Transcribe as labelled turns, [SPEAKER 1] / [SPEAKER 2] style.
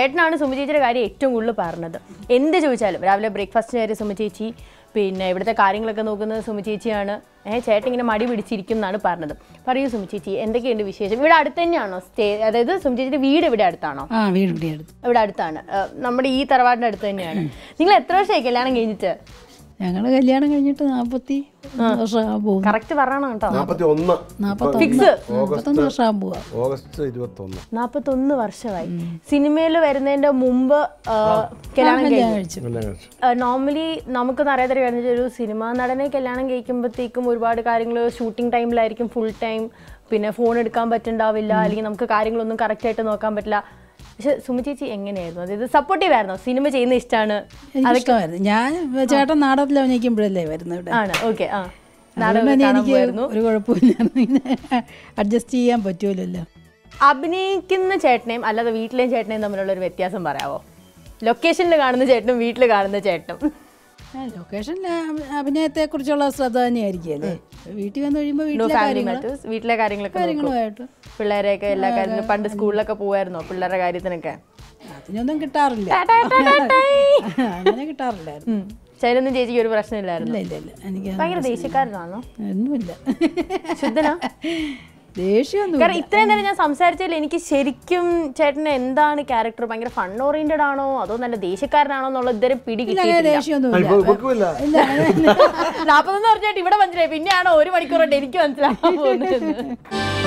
[SPEAKER 1] ചേട്ടനാണ് സുമി ചേച്ചിയുടെ കാര്യം ഏറ്റവും കൂടുതൽ പറഞ്ഞത്. എന്ത് ചോദിച്ചാലും രാവിലെ ബ്രേക്ക്ഫാസ്റ്റിന് കയറി സുമി ചേച്ചി, പിന്നെ ഇവിടുത്തെ കാര്യങ്ങളൊക്കെ നോക്കുന്നത് സുമി ചേച്ചിയാണ്. ചേട്ടൻ ഇങ്ങനെ മടി പിടിച്ചിരിക്കും എന്നാണ് പറഞ്ഞത്. പറയൂ സുമി ചേച്ചി, എന്തൊക്കെയുണ്ട് വിശേഷം? ഇവിടെ അടുത്ത് തന്നെയാണോ സ്റ്റേ? അതായത് സുമി ചേച്ചിയുടെ വീട് ഇവിടെ അടുത്താണോ? ഇവിടെ അടുത്താണ്. നമ്മുടെ ഈ തറവാടിന്റെ അടുത്ത് തന്നെയാണ്. നിങ്ങൾ എത്ര വർഷമായി കല്യാണം കഴിഞ്ഞിട്ട്?
[SPEAKER 2] ഞങ്ങള് കല്യാണം കഴിഞ്ഞിട്ട് 40 വർഷം പോകും.
[SPEAKER 1] കറക്റ്റ് പറയണം കേട്ടോ. 41 വർഷമായി. സിനിമയിൽ വരുന്നതിന്റെ മുമ്പ് കല്യാണം കഴിച്ചു. നോർമലി നമുക്കൊന്നും അറിയാത്ത കാര്യം, ഒരു സിനിമാ നടനെ കല്യാണം കഴിക്കുമ്പോഴത്തേക്കും ഒരുപാട് കാര്യങ്ങൾ ഷൂട്ടിംഗ് ടൈമിലായിരിക്കും ഫുൾ ടൈം. പിന്നെ ഫോൺ എടുക്കാൻ പറ്റുന്നുണ്ടാവില്ല, അല്ലെങ്കിൽ നമുക്ക് കാര്യങ്ങളൊന്നും കറക്റ്റ് ആയിട്ട് നോക്കാൻ പറ്റില്ല. പക്ഷെ സുമി ചേച്ചി എങ്ങനെയായിരുന്നു? അതായത് സപ്പോർട്ടീവ് ആയിരുന്നോ? സിനിമ ചെയ്യുന്ന ഇഷ്ടമാണ്?
[SPEAKER 2] ഞാൻ ചേട്ടൻ നാടകത്തിൽ അഭിനയിക്കുമ്പോഴല്ലേ വരുന്നത്.
[SPEAKER 1] ആണ്. ഓക്കെ.
[SPEAKER 2] എനിക്ക് ഒരു കുഴപ്പമില്ല, അഡ്ജസ്റ്റ് ചെയ്യാൻ പറ്റൂലല്ലോ.
[SPEAKER 1] അഭിനയിക്കുന്ന ചേട്ടനെയും അല്ലാതെ വീട്ടിലെയും ചേട്ടനെയും തമ്മിലുള്ള ഒരു വ്യത്യാസം പറയാവോ? ലൊക്കേഷനിൽ കാണുന്ന ചേട്ടനും വീട്ടിൽ കാണുന്ന ചേട്ടനും.
[SPEAKER 2] ലൊക്കേഷനിൽ അഭിനയത്തെ കുറിച്ചുള്ള ശ്രദ്ധ തന്നെയായിരിക്കും. വീട്ടിൽ വന്ന് കഴിയുമ്പോൾ
[SPEAKER 1] വീട്ടിലെ കാര്യങ്ങളൊക്കെ, പിള്ളേരെയൊക്കെ എല്ലാ കാര്യത്തിനും. പണ്ട് സ്കൂളിലൊക്കെ പോവായിരുന്നോ പിള്ളേരുടെ കാര്യത്തിനൊക്കെ?
[SPEAKER 2] അതിനൊന്നും കിട്ടാറില്ല, അങ്ങനെ കിട്ടാറില്ലായിരുന്നു.
[SPEAKER 1] ശൈലൊന്നും ചേച്ചിക്ക് ഒരു പ്രശ്നമില്ലായിരുന്നു?
[SPEAKER 2] ഇല്ല. എനിക്ക്
[SPEAKER 1] ഭയങ്കര ദേഷ്യക്കാരനാണോ?
[SPEAKER 2] ഒന്നുമില്ല,
[SPEAKER 1] ശുദ്ധനാ?
[SPEAKER 2] ദേഷ്യമൊന്നും.
[SPEAKER 1] കാരണം ഇത്രയും നേരം ഞാൻ സംസാരിച്ചാൽ എനിക്ക് ശരിക്കും ചേട്ടന് എന്താണ് ക്യാരക്ടർ? ഭയങ്കര ഫൺ ഓറിയന്റഡ് ആണോ അതോ നല്ല ദേഷ്യക്കാരനാണോ എന്നുള്ള ഇതുവരെ പിടി കിട്ടിയിട്ടില്ല. 41 വർഷമായിട്ട് ഇവിടെ മനസ്സിലായി, പിന്നെയാണോ 1 മണിക്കൂറായിട്ട് എനിക്ക് മനസ്സിലാക്കാൻ പോകുന്നത്?